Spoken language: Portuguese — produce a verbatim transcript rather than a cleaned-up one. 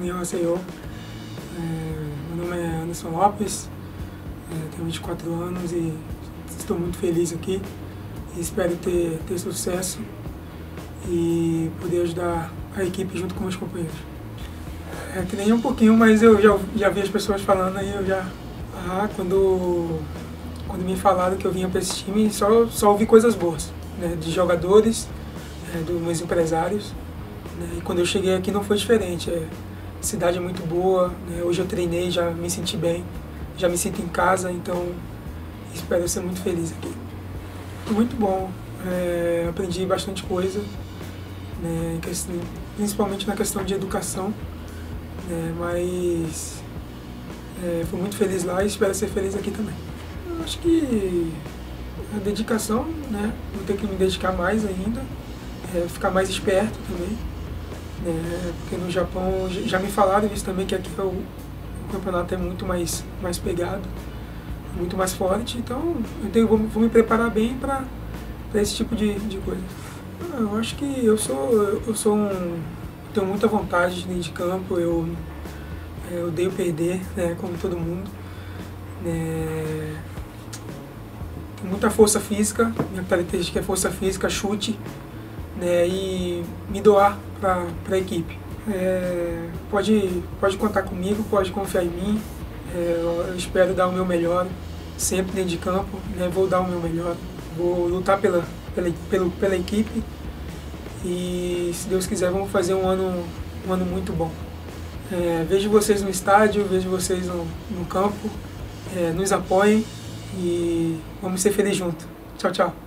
União Maceió. É, meu nome é Anderson Lopes, é, tenho vinte e quatro anos e estou muito feliz aqui. E espero ter, ter sucesso e poder ajudar a equipe junto com meus companheiros. É que nem um pouquinho, mas eu já, já vi as pessoas falando aí, eu já... Ah, quando, quando me falaram que eu vinha para esse time, só, só ouvi coisas boas, né, de jogadores, é, dos meus empresários. Né, e quando eu cheguei aqui não foi diferente. É, a cidade é muito boa, né, hoje eu treinei, já me senti bem, já me sinto em casa, então espero ser muito feliz aqui. Muito bom, é, aprendi bastante coisa, né, questão, principalmente na questão de educação, né, mas é, fui muito feliz lá e espero ser feliz aqui também. Eu acho que a dedicação, né, vou ter que me dedicar mais ainda, é, ficar mais esperto também, né, porque no Japão já me falaram isso também, que aqui é o, o campeonato é muito mais, mais pegado, muito mais forte, então eu tenho, vou, vou me preparar bem para esse tipo de, de coisa. Eu acho que eu sou, eu sou um, tenho muita vontade dentro de campo, eu, eu odeio perder, né, como todo mundo. É, tenho muita força física, minha característica é força física, chute, né, e me doar para a equipe. É, pode, pode contar comigo, pode confiar em mim. É, eu espero dar o meu melhor, sempre dentro de campo, né, vou dar o meu melhor, vou lutar pela, pela, pela, pela equipe e, se Deus quiser, vamos fazer um ano, um ano muito bom. É, vejo vocês no estádio, vejo vocês no, no campo, é, nos apoiem e vamos ser felizes juntos. Tchau, tchau.